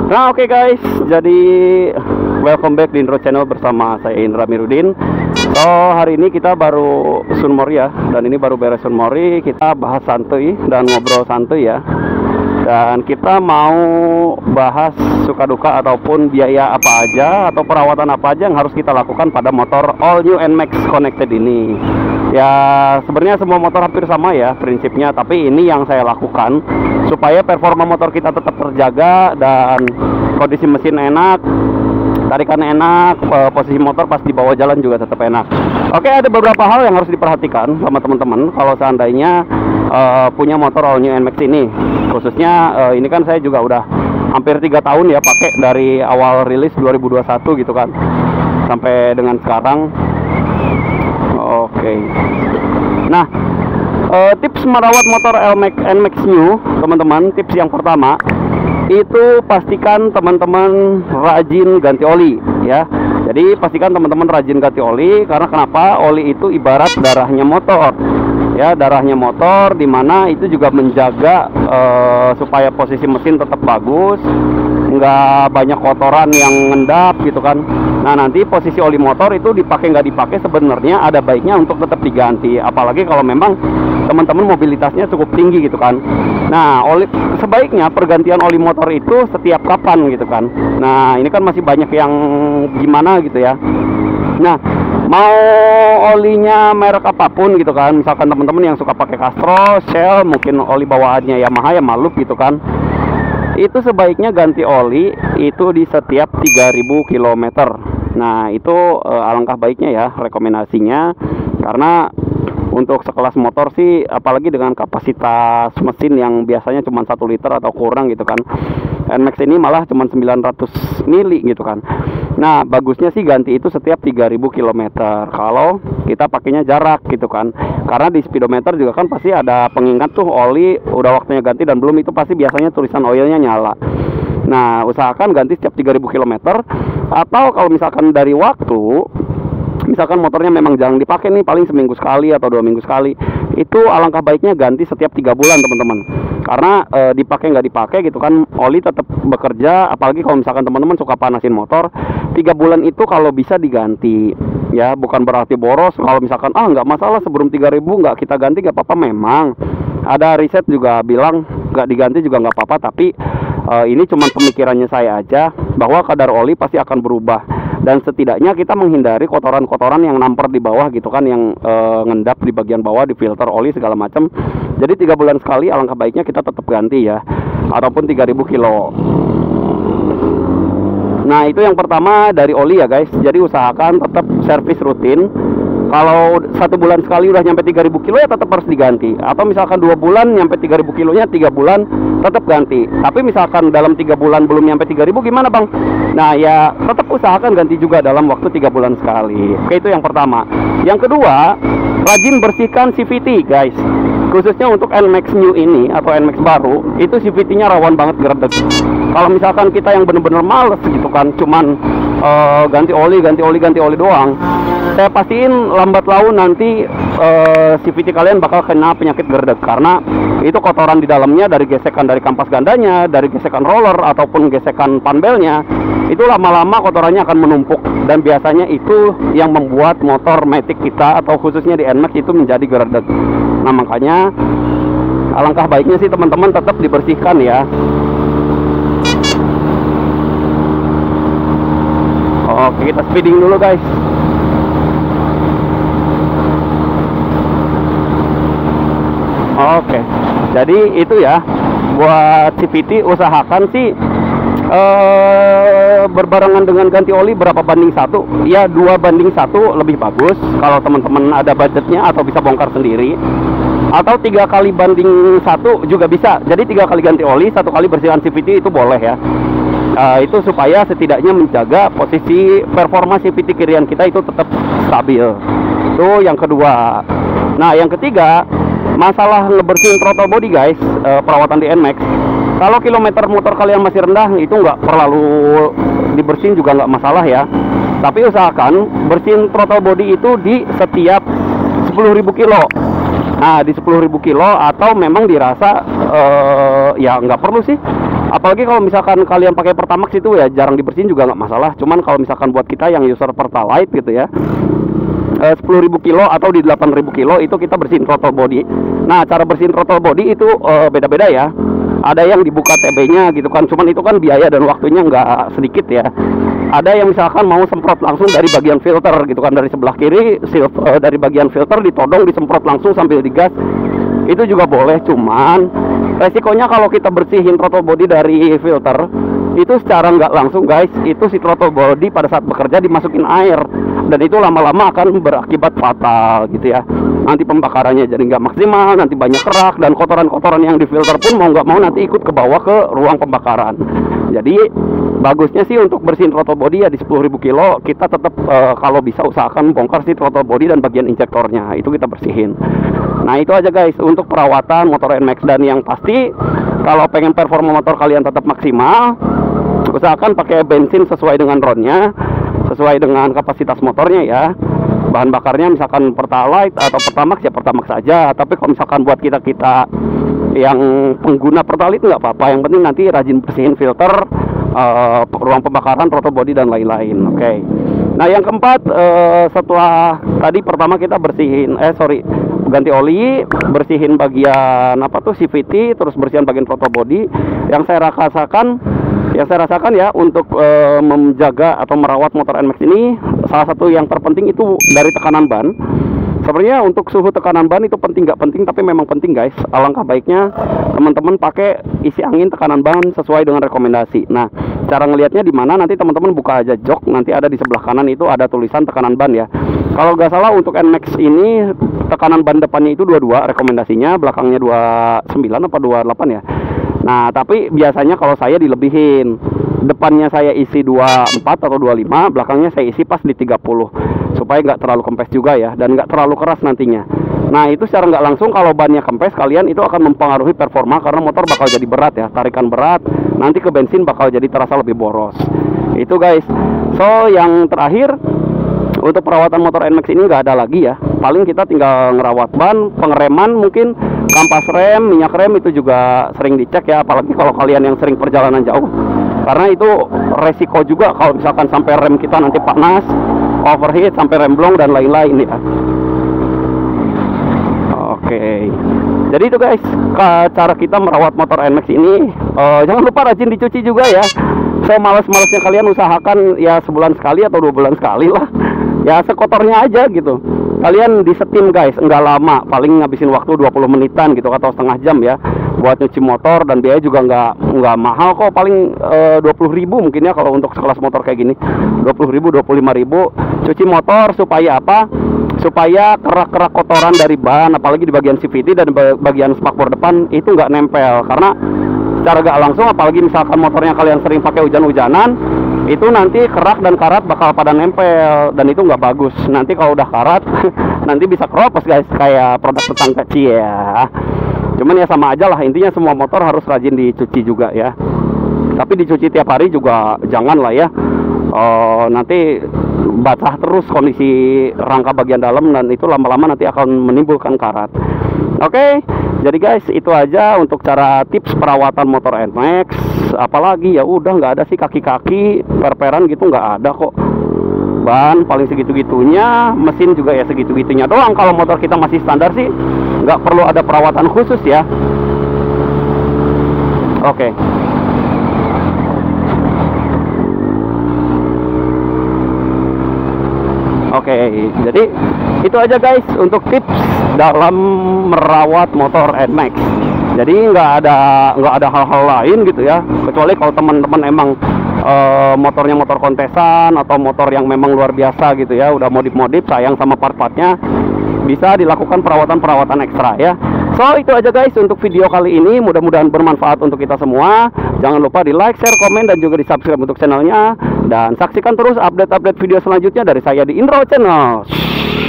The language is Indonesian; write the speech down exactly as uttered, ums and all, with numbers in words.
Nah oke okay guys, jadi welcome back di Indro Channel bersama saya Indra Mirudin. So hari ini kita baru sunmori ya, dan ini baru beres sunmori. Kita bahas santuy dan ngobrol santuy ya. Dan kita mau bahas suka duka ataupun biaya apa aja atau perawatan apa aja yang harus kita lakukan pada motor all new N MAX Connected ini. Ya sebenarnya semua motor hampir sama ya prinsipnya, tapi ini yang saya lakukan supaya performa motor kita tetap terjaga dan kondisi mesin enak, tarikan enak, posisi motor pas di bawah jalan juga tetap enak. Oke, ada beberapa hal yang harus diperhatikan sama teman-teman kalau seandainya uh, punya motor all new N MAX ini. Khususnya uh, ini kan saya juga udah hampir tiga tahun ya pakai, dari awal rilis dua ribu dua puluh satu gitu kan sampai dengan sekarang. Oke. Nah, uh, tips merawat motor N MAX New, teman-teman, tips yang pertama itu pastikan teman-teman rajin ganti oli ya. Jadi pastikan teman-teman rajin ganti oli, karena kenapa? Oli itu ibarat darahnya motor ya, darahnya motor, dimana itu juga menjaga uh, supaya posisi mesin tetap bagus, nggak banyak kotoran yang ngendap gitu kan. Nah nanti posisi oli motor itu dipakai nggak dipakai sebenarnya ada baiknya untuk tetap diganti, apalagi kalau memang teman-teman mobilitasnya cukup tinggi gitu kan. Nah oli sebaiknya pergantian oli motor itu setiap kapan gitu kan. Nah ini kan masih banyak yang gimana gitu ya. Nah mau olinya merek apapun gitu kan, misalkan teman-teman yang suka pakai Castrol, Shell, mungkin oli bawaannya Yamaha ya Malup gitu kan, itu sebaiknya ganti oli itu di setiap tiga ribu kilometer. Nah itu eh, alangkah baiknya ya rekomendasinya, karena untuk sekelas motor sih, apalagi dengan kapasitas mesin yang biasanya cuma satu liter atau kurang gitu kan, N MAX ini malah cuma sembilan ratus mili gitu kan. Nah bagusnya sih ganti itu setiap tiga ribu kilometer kalau kita pakainya jarak gitu kan, karena di speedometer juga kan pasti ada pengingat tuh oli udah waktunya ganti, dan belum itu pasti biasanya tulisan oilnya nyala. Nah usahakan ganti setiap tiga ribu kilometer, atau kalau misalkan dari waktu, misalkan motornya memang jarang dipakai nih, paling seminggu sekali atau dua minggu sekali, itu alangkah baiknya ganti setiap tiga bulan teman-teman. Karena e, dipakai nggak dipakai gitu kan, oli tetap bekerja. Apalagi kalau misalkan teman-teman suka panasin motor, tiga bulan itu kalau bisa diganti ya, bukan berarti boros. Kalau misalkan ah nggak masalah sebelum tiga ribu nggak kita ganti nggak apa-apa, memang ada riset juga bilang nggak diganti juga nggak apa-apa, tapi e, ini cuma pemikirannya saya aja, bahwa kadar oli pasti akan berubah, dan setidaknya kita menghindari kotoran-kotoran yang namper di bawah gitu kan, yang e, ngendap di bagian bawah, di filter oli segala macam. Jadi tiga bulan sekali alangkah baiknya kita tetap ganti ya, ataupun tiga ribu kilo. Nah itu yang pertama dari oli ya guys. Jadi usahakan tetap servis rutin. Kalau satu bulan sekali udah nyampe tiga ribu kilo ya tetap harus diganti. Atau misalkan dua bulan nyampe tiga ribu kilonya, tiga bulan tetap ganti. Tapi misalkan dalam tiga bulan belum nyampe tiga ribu gimana bang? Nah ya tetap usahakan ganti juga dalam waktu tiga bulan sekali. Oke, itu yang pertama. Yang kedua, rajin bersihkan C V T guys. Khususnya untuk N MAX New ini atau N MAX baru, itu C V T-nya rawan banget gerdek. Kalau misalkan kita yang bener-bener males gitu kan, cuman uh, ganti oli, ganti oli, ganti oli doang, saya pastiin lambat laun nanti uh, C V T kalian bakal kena penyakit gerdek, karena itu kotoran di dalamnya dari gesekan dari kampas gandanya, dari gesekan roller ataupun gesekan panbelnya, itu lama-lama kotorannya akan menumpuk, dan biasanya itu yang membuat motor matic kita atau khususnya di N MAX itu menjadi gerdek. Nah makanya alangkah baiknya sih teman-teman tetap dibersihkan ya. Oke, kita speeding dulu guys. Oke, jadi itu ya, buat C V T usahakan sih eh, berbarengan dengan ganti oli berapa banding satu ya, dua banding satu lebih bagus kalau teman-teman ada budgetnya atau bisa bongkar sendiri, atau tiga kali banding satu juga bisa. Jadi tiga kali ganti oli, satu kali bersihkan C V T itu boleh ya. Uh, itu supaya setidaknya menjaga posisi performa C V T kirian kita itu tetap stabil. Itu yang kedua. Nah yang ketiga, masalah ngebersihin throttle body guys, uh, perawatan di N MAX. Kalau kilometer motor kalian masih rendah, itu nggak perlu dibersihin juga nggak masalah ya. Tapi usahakan bersihin throttle body itu di setiap sepuluh ribu kilo. Nah, di sepuluh ribu kilo atau memang dirasa uh, ya nggak perlu sih. Apalagi kalau misalkan kalian pakai Pertamax itu ya jarang dibersihin juga nggak masalah. Cuman kalau misalkan buat kita yang user Pertalite gitu ya, uh, sepuluh ribu kilo atau di delapan ribu kilo itu kita bersihin throttle body. Nah, cara bersihin throttle body itu uh, beda-beda ya. Ada yang dibuka T B-nya gitu kan, cuman itu kan biaya dan waktunya nggak sedikit ya. Ada yang misalkan mau semprot langsung dari bagian filter gitu kan, dari sebelah kiri uh, dari bagian filter ditodong disemprot langsung sambil digas, itu juga boleh. Cuman resikonya kalau kita bersihin throttle body dari filter itu secara nggak langsung guys, itu si throttle body pada saat bekerja dimasukin air, dan itu lama-lama akan berakibat fatal gitu ya. Nanti pembakarannya jadi nggak maksimal, nanti banyak kerak, dan kotoran-kotoran yang di filter pun mau nggak mau nanti ikut ke bawah ke ruang pembakaran. Jadi bagusnya sih untuk bersihin throttle body ya di sepuluh ribu kilo kita tetap uh, kalau bisa usahakan bongkar si throttle body dan bagian injektornya, itu kita bersihin. Nah, itu aja guys untuk perawatan motor N MAX. Dan yang pasti kalau pengen performa motor kalian tetap maksimal, usahakan pakai bensin sesuai dengan ronnya, sesuai dengan kapasitas motornya ya. Bahan bakarnya misalkan Pertalite atau Pertamax ya Pertamax saja. Tapi kalau misalkan buat kita-kita yang pengguna Pertalite nggak apa-apa, yang penting nanti rajin bersihin filter, uh, ruang pembakaran, throttle body dan lain-lain. Oke. Okay. Nah, yang keempat, uh, setelah tadi pertama kita bersihin eh sorry ganti oli, bersihin bagian apa tuh C V T, terus bersihin bagian throttle body. Yang saya rasakan yang saya rasakan ya untuk uh, menjaga atau merawat motor N MAX ini, salah satu yang terpenting itu dari tekanan ban. Sebenarnya untuk suhu tekanan ban itu penting nggak penting, tapi memang penting guys. Alangkah baiknya teman-teman pakai isi angin tekanan ban sesuai dengan rekomendasi. Nah, cara ngelihatnya di mana, nanti teman-teman buka aja jok, nanti ada di sebelah kanan itu ada tulisan tekanan ban ya. Kalau nggak salah untuk N MAX ini tekanan ban depannya itu dua puluh dua rekomendasinya, belakangnya dua puluh sembilan apa dua puluh delapan ya. Nah, tapi biasanya kalau saya dilebihin, depannya saya isi dua puluh empat atau dua puluh lima, belakangnya saya isi pas di tiga puluh, supaya nggak terlalu kempes juga ya, dan nggak terlalu keras nantinya. Nah, itu secara nggak langsung kalau bannya kempes, kalian itu akan mempengaruhi performa, karena motor bakal jadi berat ya, tarikan berat, nanti ke bensin bakal jadi terasa lebih boros. Itu guys. So, yang terakhir untuk perawatan motor N MAX ini nggak ada lagi ya. Paling kita tinggal ngerawat ban, pengereman mungkin, kampas rem, minyak rem itu juga sering dicek ya, apalagi kalau kalian yang sering perjalanan jauh. Karena itu resiko juga kalau misalkan sampai rem kita nanti panas, overheat, sampai remblong dan lain-lain ya. Oke. Jadi itu guys, cara kita merawat motor N MAX ini. uh, Jangan lupa rajin dicuci juga ya. So, males-malesnya kalian usahakan ya sebulan sekali atau dua bulan sekali lah. Ya sekotornya aja gitu. Kalian disetim guys, enggak lama, paling ngabisin waktu dua puluh menitan gitu atau setengah jam ya buat nyuci motor, dan biaya juga nggak nggak mahal kok, paling e, dua puluh ribu mungkin ya kalau untuk sekelas motor kayak gini. Dua puluh ribu, dua puluh lima ribu. Cuci motor supaya apa? Supaya kerak-kerak kotoran dari ban, apalagi di bagian C V T dan bagian spakbor depan itu nggak nempel. Karena secara nggak langsung, apalagi misalkan motornya kalian sering pakai hujan-hujanan, itu nanti kerak dan karat bakal pada nempel, dan itu nggak bagus. Nanti kalau udah karat nanti bisa keropos guys, kayak produk tetangga kecil ya. Cuman ya sama aja lah, intinya semua motor harus rajin dicuci juga ya. Tapi dicuci tiap hari juga jangan lah ya. uh, Nanti basah terus kondisi rangka bagian dalam, dan itu lama-lama nanti akan menimbulkan karat. Oke, okay? Jadi guys, itu aja untuk cara tips perawatan motor N MAX. Apalagi ya udah nggak ada sih, kaki-kaki per-peran gitu nggak ada kok. Ban paling segitu-gitunya, mesin juga ya segitu-gitunya doang. Kalau motor kita masih standar sih nggak perlu ada perawatan khusus ya. Oke. Okay. Oke, okay, jadi itu aja guys untuk tips dalam merawat motor N MAX. Jadi nggak ada nggak ada hal-hal lain gitu ya, kecuali kalau teman-teman emang e, motornya motor kontesan atau motor yang memang luar biasa gitu ya, udah modif-modif, sayang sama part-partnya, bisa dilakukan perawatan-perawatan ekstra ya. So, itu aja guys untuk video kali ini, mudah-mudahan bermanfaat untuk kita semua. Jangan lupa di like, share, komen, dan juga di subscribe untuk channelnya, dan saksikan terus update-update video selanjutnya dari saya di Indro Channel.